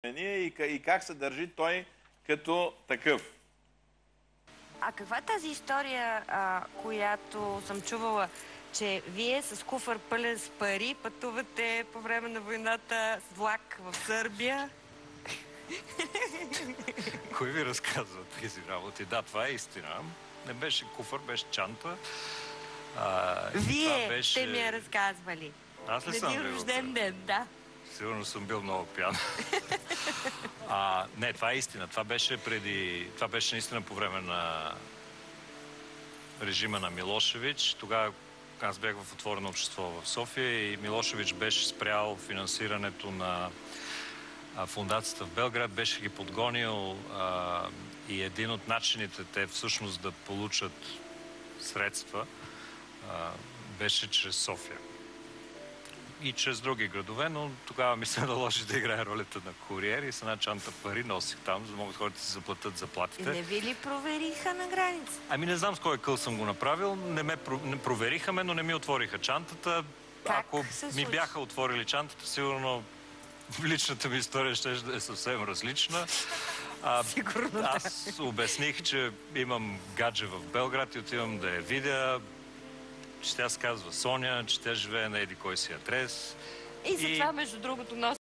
и как се държи той като такъв. А каква е тази история, която съм чувала, че вие с куфар пълен с пари пътувате по време на войната с влак в Сърбия? Кой ви разказва тези работи? Да, това е истина. Не беше куфар, беше чанта. Вие беше... сте ми я разказвали. Аз ли съм бил? Рожден ден, да. Сигурно съм бил много пиян. Не, това е истина. Това беше наистина по време на режима на Милошевич. Тогава аз бях в Отворено общество в София и Милошевич беше спрял финансирането на фондацията в Белград, беше ги подгонил и един от начините те всъщност да получат средства беше чрез София. И чрез други градове, но тогава ми се наложи да играя ролята на куриер и с една чанта пари носих там, за да могат хората да си заплатят заплатите. Не ви ли провериха на граница? Ами не знам с кой къл съм го направил, не провериха ме, но не ми отвориха чантата. Ако ми бяха отворили чантата, сигурно личната ми история ще е съвсем различна. Сигурно да. Аз обясних, че имам гадже в Белград и отивам да я видя, че тя се казва Соня, че тя живее на еди кой си адрес. И затова, между другото, носи